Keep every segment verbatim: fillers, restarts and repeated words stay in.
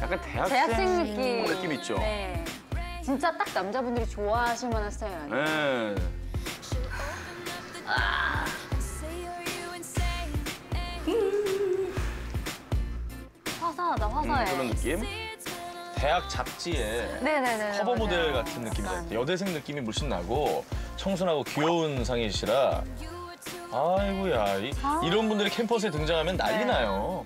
약간 대학생, 대학생 느낌. 느낌 있죠? 네. 진짜 딱 남자분들이 좋아하실 만한 스타일 아니에요? 네. 아. 화사하다, 화사해. 음, 그런 느낌? 대학 잡지에 네네네. 커버 맞아요. 모델 같은 느낌이잖아요. 여대생 느낌이 물씬 나고 청순하고 귀여운 상이시라 아이고야 이, 아. 이런 분들이 캠퍼스에 등장하면 난리 네. 나요.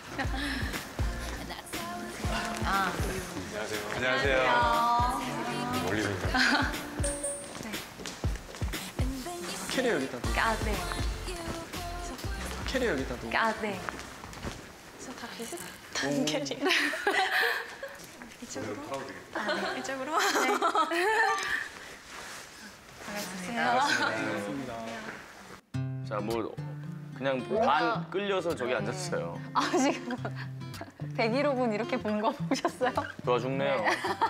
아. 안녕하세요. 안녕하세요. 멀리서 인사. 캐리어 여기다 놓 아, 네. 캐리어 여기다 놓 아, 네. 다 비슷한 캐리. 이쪽으로? 아, 네. 이쪽으로? 네. 반갑습니다. 자, 뭐 그냥 반 끌려서 저기 앉았어요. 아, 지금 백일호 분 이렇게 본 거 보셨어요? 좋아 죽네요.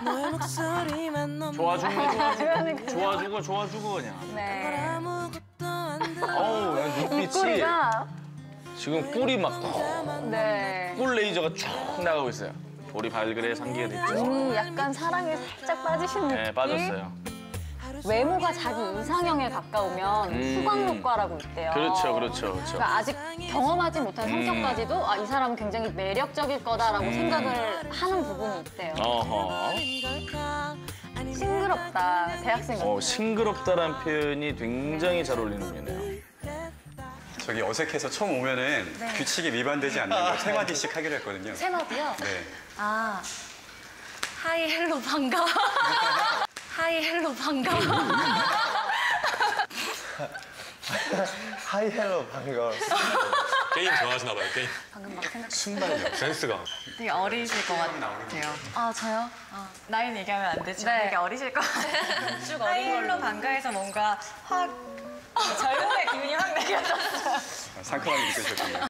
좋아 죽네, 좋아 죽고, 좋아 죽어, 좋아 죽어 그냥. 네. 어우, 그냥 눈빛이 입꼬리가. 지금 꿀이 막 네. 꿀 레이저가 쭉 나가고 있어요. 우리 발그레 상기가 됐죠. 음, 약간 사랑에 살짝 빠지신 느낌? 네, 빠졌어요. 외모가 자기 이상형에 가까우면 음. 후광효과라고 있대요. 그렇죠, 그렇죠, 그렇죠. 그러니까 아직 경험하지 못한 음. 성격까지도 아, 이 사람은 굉장히 매력적일 거다라고 음. 생각을 하는 부분이 있대요. 어허. 싱그럽다, 대학생 같아요. 어, 싱그럽다라는 표현이 굉장히 잘 어울리는 표현이에요. 저기 어색해서 처음 오면은 네. 규칙에 위반되지 않는 거 세 마디씩 하기로 했거든요. 세 마디요? 네. 아, 하이 헬로 반가워. 하이 헬로 반가워. 하이 헬로 반가워. 게임 좋아하시나 봐요, 게임. 방금 막 생각. 순발력. 센스가. 되게 어리실 것 같아요. 아, 저요? 나이는 얘기하면 안 되지만 네. 되게 어리실 것 같아요. 쭉 하이힐로 반가해서 뭔가 확 젊음의 기운이 확 느껴졌어요. 상큼하게 느껴지셨군요.